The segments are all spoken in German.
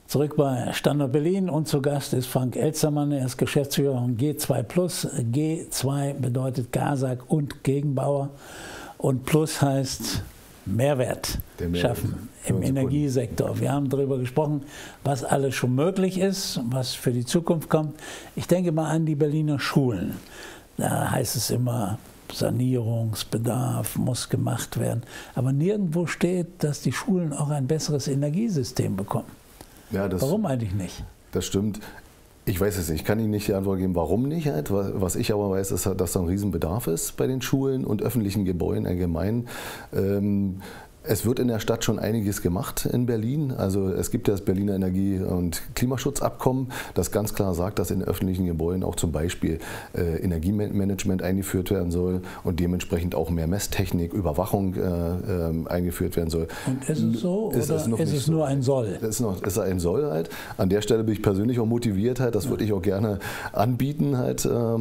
Zurück bei Standort Berlin und zu Gast ist Frank Elzermann, er ist Geschäftsführer von G2 Plus. G2 bedeutet GASAG und Gegenbauer und Plus heißt Mehrwert schaffen im Energiesektor. Wir haben darüber gesprochen, was alles schon möglich ist, was für die Zukunft kommt. Ich denke mal an die Berliner Schulen. Da heißt es immer, Sanierungsbedarf muss gemacht werden. Aber nirgendwo steht, dass die Schulen auch ein besseres Energiesystem bekommen. Ja, warum eigentlich nicht? Das stimmt. Ich weiß es nicht. Ich kann Ihnen nicht die Antwort geben, warum nicht. Was ich aber weiß, ist, dass da ein Riesenbedarf ist bei den Schulen und öffentlichen Gebäuden allgemein. Es wird in der Stadt schon einiges gemacht in Berlin. Also es gibt ja das Berliner Energie- und Klimaschutzabkommen, das ganz klar sagt, dass in öffentlichen Gebäuden auch zum Beispiel Energiemanagement eingeführt werden soll und dementsprechend auch mehr Messtechnik, Überwachung eingeführt werden soll. Und ist es so oder ist es nur ein Soll? Es ist ein Soll halt. An der Stelle bin ich persönlich auch motiviert halt. Das würde ich auch gerne anbieten halt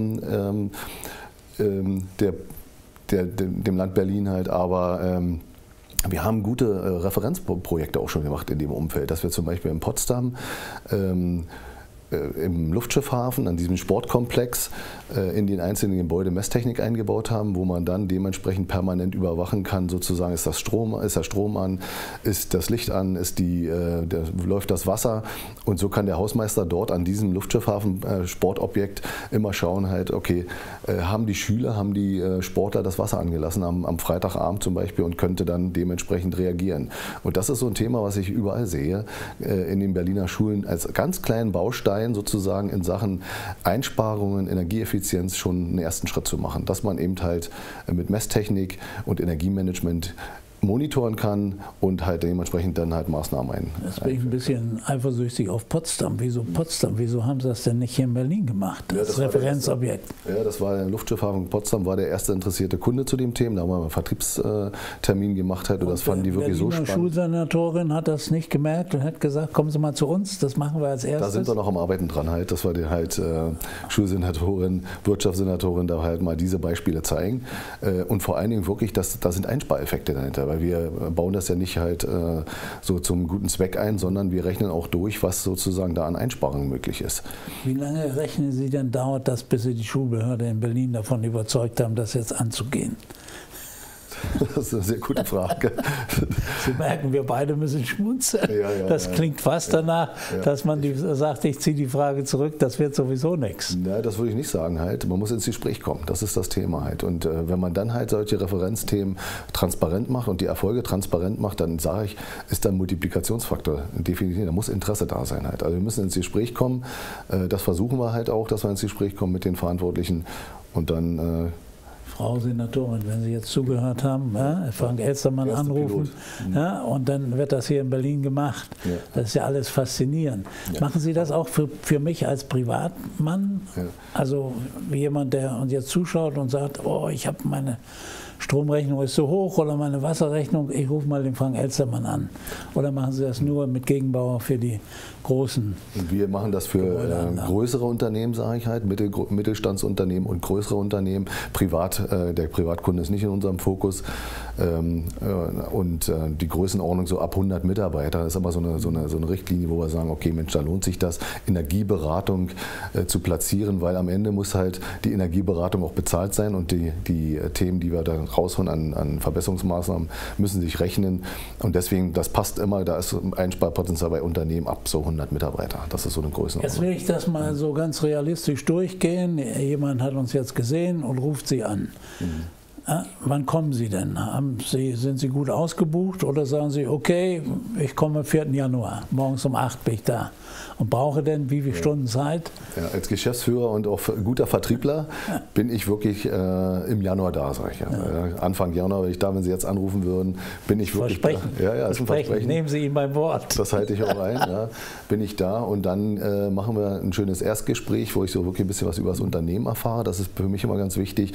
dem Land Berlin halt. Aber wir haben gute Referenzprojekte auch schon gemacht in dem Umfeld, dass wir zum Beispiel in Potsdam im Luftschiffhafen, an diesem Sportkomplex, in den einzelnen Gebäuden Messtechnik eingebaut haben, wo man dann dementsprechend permanent überwachen kann, sozusagen ist der Strom an, ist das Licht an, läuft das Wasser und so kann der Hausmeister dort an diesem Luftschiffhafen Sportobjekt immer schauen halt, okay, haben die Schüler, haben die Sportler das Wasser angelassen am Freitagabend zum Beispiel und könnte dann dementsprechend reagieren. Und das ist so ein Thema, was ich überall sehe, in den Berliner Schulen als ganz kleinen Baustein sozusagen in Sachen Einsparungen, Energieeffizienz schon einen ersten Schritt zu machen, dass man eben halt mit Messtechnik und Energiemanagement monitoren kann und halt dementsprechend dann halt Maßnahmen einführen. Jetzt bin ich ein bisschen eifersüchtig auf Potsdam. Wieso Potsdam? Wieso haben sie das denn nicht hier in Berlin gemacht? Das Referenzobjekt. Ja, das war der Luftschiffhafen Potsdam, war der erste interessierte Kunde zu dem Thema. Da haben wir einen Vertriebstermin gemacht halt, und das fanden die wirklich so spannend. Die Schulsenatorin hat das nicht gemerkt und hat gesagt, kommen Sie mal zu uns, das machen wir als erstes. Da sind wir noch am Arbeiten dran halt, dass wir die halt Schulsenatorin, Wirtschaftssenatorin da halt mal diese Beispiele zeigen und vor allen Dingen wirklich, da sind Einspareffekte dahinter. Weil wir bauen das ja nicht halt so zum guten Zweck ein, sondern wir rechnen auch durch, was sozusagen da an Einsparungen möglich ist. Wie lange rechnen Sie denn, dauert das, bis Sie die Schulbehörde in Berlin davon überzeugt haben, das jetzt anzugehen? Das ist eine sehr gute Frage. Sie merken, wir beide müssen schmunzeln. Das klingt fast danach, dass man sagt, ich ziehe die Frage zurück, das wird sowieso nichts. Ja, das würde ich nicht sagen halt. Man muss ins Gespräch kommen, das ist das Thema halt. Und wenn man dann halt solche Referenzthemen transparent macht und die Erfolge transparent macht, dann sage ich, ist da ein Multiplikationsfaktor definitiv, da muss Interesse da sein halt. Also wir müssen ins Gespräch kommen, das versuchen wir halt auch, dass wir ins Gespräch kommen mit den Verantwortlichen und dann Frau Senatorin, wenn Sie jetzt zugehört haben, Frank Elzermann anrufen und dann wird das hier in Berlin gemacht. Ja. Das ist ja alles faszinierend. Ja. Machen Sie das auch für mich als Privatmann? Ja. Also wie jemand, der uns jetzt zuschaut und sagt, oh, ich habe meine Stromrechnung ist so hoch oder meine Wasserrechnung, ich rufe mal den Frank Elzermann an. Oder machen Sie das nur mit Gegenbauer für die großen? Wir machen das für größere Unternehmen, sage ich halt, Mittelstandsunternehmen und größere Unternehmen. Der Privatkunde ist nicht in unserem Fokus. Und die Größenordnung so ab 100 Mitarbeiter ist aber so eine Richtlinie, wo wir sagen, okay Mensch, da lohnt sich das, Energieberatung zu platzieren, weil am Ende muss halt die Energieberatung auch bezahlt sein und die Themen, die wir da rausholen an Verbesserungsmaßnahmen, müssen sich rechnen. Und deswegen, das passt immer, da ist Einsparpotenzial bei Unternehmen ab so 100 Mitarbeiter. Das ist so eine Größenordnung. Jetzt will ich das mal so ganz realistisch durchgehen. Jemand hat uns jetzt gesehen und ruft Sie an. Wann kommen Sie denn? Sind Sie gut ausgebucht oder sagen Sie, okay, ich komme am 4. Januar, morgens um 8 bin ich da und brauche denn wie viele Stunden Zeit? Ja, als Geschäftsführer und auch guter Vertriebler bin ich wirklich im Januar da, sage ich. Anfang Januar, wenn ich da, wenn Sie jetzt anrufen würden, bin ich wirklich da. Ja, ist ein Versprechen. Nehmen Sie ihn beim Wort. Das halte ich auch ein. Bin ich da und dann machen wir ein schönes Erstgespräch, wo ich so wirklich ein bisschen was über das Unternehmen erfahre. Das ist für mich immer ganz wichtig.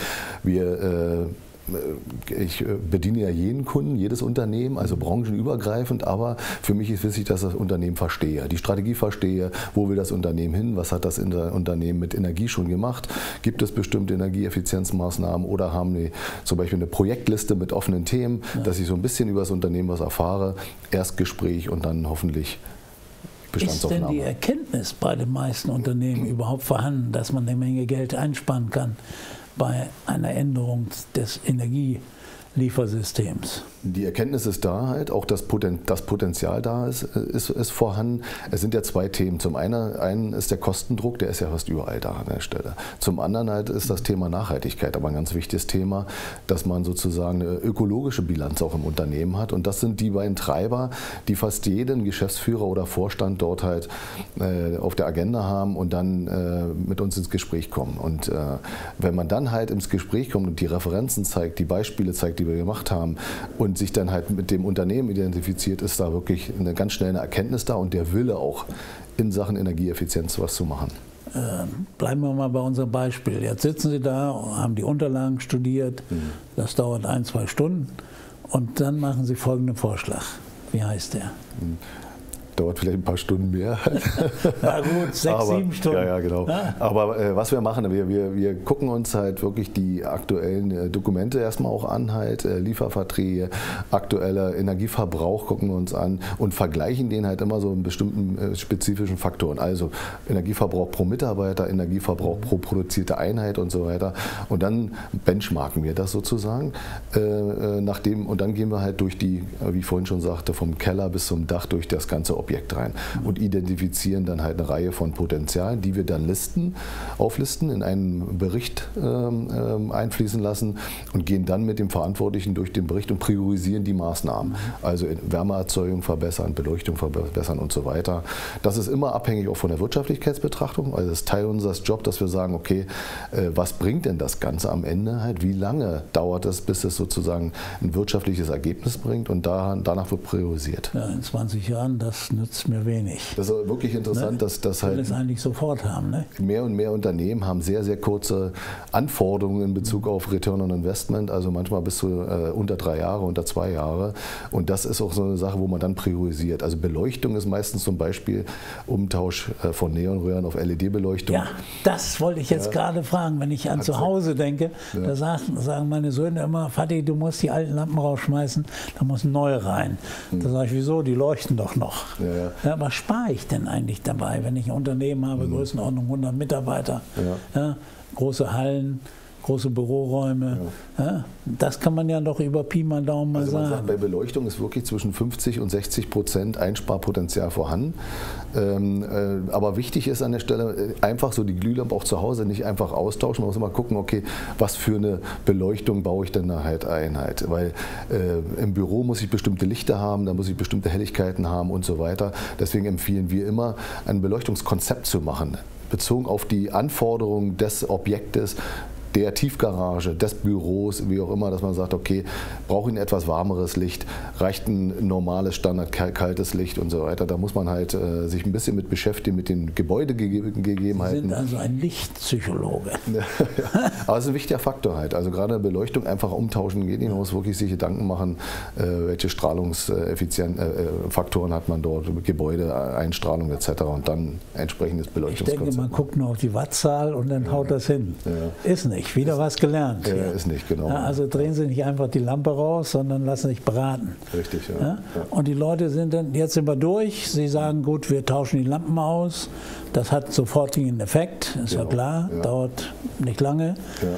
Ich bediene ja jeden Kunden, jedes Unternehmen, also branchenübergreifend, aber für mich ist wichtig, dass ich das Unternehmen verstehe, die Strategie verstehe, wo will das Unternehmen hin, was hat das Unternehmen mit Energie schon gemacht, gibt es bestimmte Energieeffizienzmaßnahmen oder haben die zum Beispiel eine Projektliste mit offenen Themen, dass ich so ein bisschen über das Unternehmen was erfahre, Erstgespräch und dann hoffentlich Bestandsaufnahme. Ist denn die Erkenntnis bei den meisten Unternehmen überhaupt vorhanden, dass man eine Menge Geld einsparen kann bei einer Änderung des Energieliefersystems? Die Erkenntnis ist da halt, auch das Potenzial da ist vorhanden. Es sind ja zwei Themen. Zum einen ist der Kostendruck, der ist ja fast überall da an der Stelle. Zum anderen halt ist das Thema Nachhaltigkeit aber ein ganz wichtiges Thema, dass man sozusagen eine ökologische Bilanz auch im Unternehmen hat. Und das sind die beiden Treiber, die fast jeden Geschäftsführer oder Vorstand dort halt auf der Agenda haben und dann mit uns ins Gespräch kommen. Und wenn man dann halt ins Gespräch kommt und die Referenzen zeigt, die Beispiele zeigt, die wir gemacht haben und sich dann halt mit dem Unternehmen identifiziert, ist da wirklich eine ganz schnelle Erkenntnis da und der Wille auch in Sachen Energieeffizienz was zu machen. Bleiben wir mal bei unserem Beispiel. Jetzt sitzen Sie da, haben die Unterlagen studiert, das dauert 1-2 Stunden und dann machen Sie folgenden Vorschlag. Wie heißt der? Dauert vielleicht ein paar Stunden mehr. Na gut, 6-7 Stunden. Ja, genau. Aber was wir machen, wir gucken uns halt wirklich die aktuellen Dokumente erstmal auch an, halt Lieferverträge, aktueller Energieverbrauch gucken wir uns an und vergleichen den halt immer so in bestimmten spezifischen Faktoren. Also Energieverbrauch pro Mitarbeiter, Energieverbrauch pro produzierte Einheit und so weiter. Und dann benchmarken wir das sozusagen. Und dann gehen wir halt durch die, wie ich vorhin schon sagte, vom Keller bis zum Dach durch das ganze Objekt rein und identifizieren dann halt eine Reihe von Potenzialen, die wir dann auflisten, in einen Bericht einfließen lassen und gehen dann mit dem Verantwortlichen durch den Bericht und priorisieren die Maßnahmen. Also Wärmeerzeugung verbessern, Beleuchtung verbessern und so weiter. Das ist immer abhängig auch von der Wirtschaftlichkeitsbetrachtung. Also das ist Teil unseres Jobs, dass wir sagen, okay, was bringt denn das Ganze am Ende halt? Wie lange dauert es, bis es sozusagen ein wirtschaftliches Ergebnis bringt und danach wird priorisiert. Ja, in 20 Jahren, das nützt mir wenig. Das ist wirklich interessant, dass das halt das eigentlich sofort haben. Ne? Mehr und mehr Unternehmen haben sehr, sehr kurze Anforderungen in Bezug auf Return on Investment, also manchmal bis zu unter 3 Jahre, unter 2 Jahre. Und das ist auch so eine Sache, wo man dann priorisiert. Also Beleuchtung ist meistens zum Beispiel Umtausch von Neonröhren auf LED-Beleuchtung. Ja, das wollte ich jetzt gerade fragen. Wenn ich an zu Hause denke, da sagen meine Söhne immer, Vati, du musst die alten Lampen rausschmeißen, da muss neue rein. Da sage ich, wieso? Die leuchten doch noch. Ja, was spare ich denn eigentlich dabei, wenn ich ein Unternehmen habe, Größenordnung 100 Mitarbeiter, große Hallen, große Büroräume. Ja, das kann man ja doch über Pi mal Daumen mal sagen. Sagt, bei Beleuchtung ist wirklich zwischen 50% und 60% Einsparpotenzial vorhanden. Aber wichtig ist an der Stelle einfach so die Glühlampe auch zu Hause nicht einfach austauschen. Man muss immer gucken, okay, was für eine Beleuchtung baue ich denn da halt ein. Weil im Büro muss ich bestimmte Lichter haben, da muss ich bestimmte Helligkeiten haben und so weiter. Deswegen empfehlen wir immer, ein Beleuchtungskonzept zu machen, bezogen auf die Anforderungen des Objektes, der Tiefgarage, des Büros, wie auch immer, dass man sagt, okay, brauche ich ein etwas warmeres Licht, reicht ein normales Standard kaltes Licht und so weiter. Da muss man halt sich ein bisschen mit beschäftigen, mit den Gebäudegegebenheiten. Sie sind also ein Lichtpsychologe. Aber es ist ein wichtiger Faktor halt. Also gerade Beleuchtung einfach umtauschen geht nicht. Man muss wirklich sich Gedanken machen, welche Strahlungsfaktoren hat man dort, Gebäude, Einstrahlung etc. und dann entsprechendes Beleuchtungskonzept. Ich denke, man guckt nur auf die Wattzahl und dann haut das hin. Ist nicht. Wieder was gelernt. Ist nicht, genau. Also drehen Sie nicht einfach die Lampe raus, sondern lassen sich beraten. Richtig, ja. Und die Leute sind dann, jetzt sind wir durch, sie sagen, gut, wir tauschen die Lampen aus. Das hat sofortigen Effekt, ist ja klar, dauert nicht lange.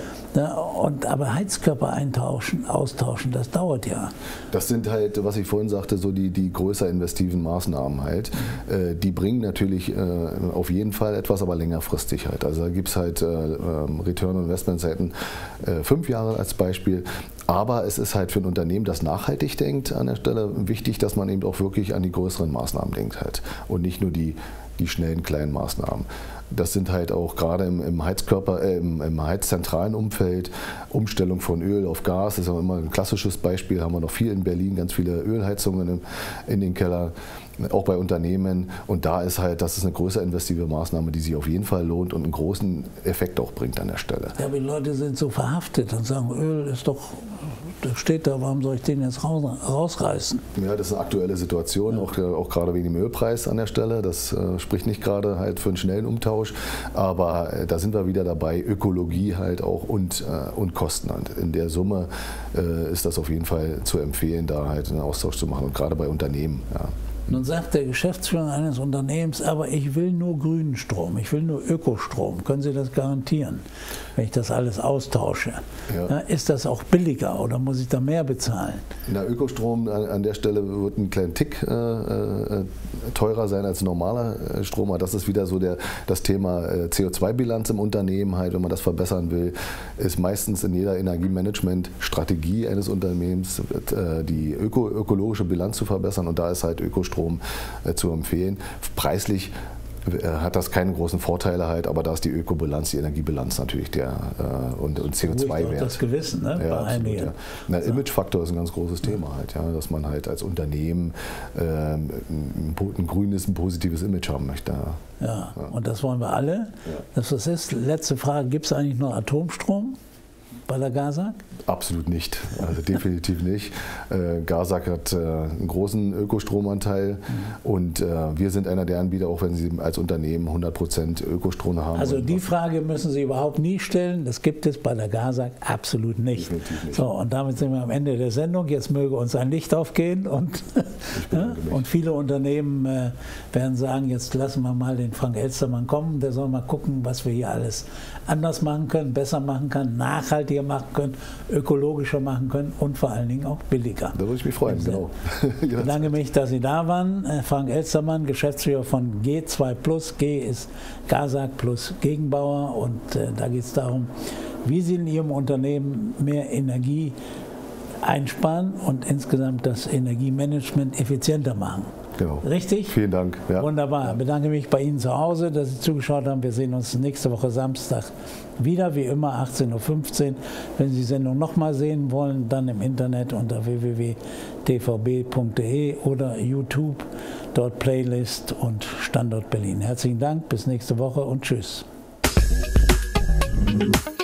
Aber Heizkörper austauschen, das dauert ja. Das sind halt, was ich vorhin sagte, so die größer investiven Maßnahmen halt. Die bringen natürlich auf jeden Fall etwas, aber längerfristig halt. Also da gibt es halt Return on Investment Zeiten 5 Jahre als Beispiel. Aber es ist halt für ein Unternehmen, das nachhaltig denkt, an der Stelle wichtig, dass man eben auch wirklich an die größeren Maßnahmen denkt halt. Und nicht nur die schnellen kleinen Maßnahmen. Das sind halt auch gerade im heizzentralen Umfeld, Umstellung von Öl auf Gas, das ist auch immer ein klassisches Beispiel, haben wir noch viel in Berlin, ganz viele Ölheizungen in den Keller, auch bei Unternehmen. Und da ist halt, das ist eine größer investive Maßnahme, die sich auf jeden Fall lohnt und einen großen Effekt auch bringt an der Stelle. Ja, aber die Leute sind so verhaftet und sagen, Öl ist doch, das steht da, warum soll ich den jetzt rausreißen? Ja, das ist eine aktuelle Situation, auch gerade wegen dem Ölpreis an der Stelle. Das spricht nicht gerade halt für einen schnellen Umtausch, aber da sind wir wieder dabei, Ökologie halt auch und Kosten. Und in der Summe ist das auf jeden Fall zu empfehlen, da halt einen Austausch zu machen und gerade bei Unternehmen. Ja. Nun sagt der Geschäftsführer eines Unternehmens, aber ich will nur grünen Strom, ich will nur Ökostrom. Können Sie das garantieren, wenn ich das alles austausche? Ja. Ist das auch billiger oder muss ich da mehr bezahlen? Na, Ökostrom an der Stelle wird einen kleinen Tick teurer sein als normaler Strom. Das ist wieder so das Thema CO2-Bilanz im Unternehmen. Halt, wenn man das verbessern will, ist meistens in jeder Energiemanagement-Strategie eines Unternehmens die ökologische Bilanz zu verbessern. Und da ist halt Ökostrom zu empfehlen. Preislich hat das keine großen Vorteile halt, aber da ist die Ökobilanz, die Energiebilanz natürlich und CO2-Wert. Das Gewissen, ne? Ja, bei einigen. Ja. Na, Imagefaktor ist ein ganz großes Thema halt, ja, dass man halt als Unternehmen ein grünes, ein positives Image haben möchte. Ja, und das wollen wir alle. Ja. Das ist. Letzte Frage, gibt es eigentlich noch Atomstrom bei der GASAG? Absolut nicht, also definitiv nicht. GASAG hat einen großen Ökostromanteil und wir sind einer der Anbieter, auch wenn Sie als Unternehmen 100% Ökostrom haben. Also die Frage müssen Sie überhaupt nie stellen, das gibt es bei der GASAG absolut nicht. Definitiv nicht. So, und damit sind wir am Ende der Sendung. Jetzt möge uns ein Licht aufgehen und viele Unternehmen werden sagen, jetzt lassen wir mal den Frank Elstermann kommen, der soll mal gucken, was wir hier alles anders machen können, besser machen können, nachhaltiger machen können, ökologischer machen können und vor allen Dingen auch billiger. Da würde ich mich freuen, genau. Ich bedanke mich, dass Sie da waren. Frank Elstermann, Geschäftsführer von G2 Plus. G ist GASAG plus Gegenbauer und da geht es darum, wie Sie in Ihrem Unternehmen mehr Energie einsparen und insgesamt das Energiemanagement effizienter machen. Genau. Richtig? Vielen Dank. Ja. Wunderbar. Ich bedanke mich bei Ihnen zu Hause, dass Sie zugeschaut haben. Wir sehen uns nächste Woche Samstag wieder, wie immer 18:15 Uhr. Wenn Sie die Sendung nochmal sehen wollen, dann im Internet unter www.tvb.de oder YouTube, dort Playlist und Standort Berlin. Herzlichen Dank, bis nächste Woche und tschüss.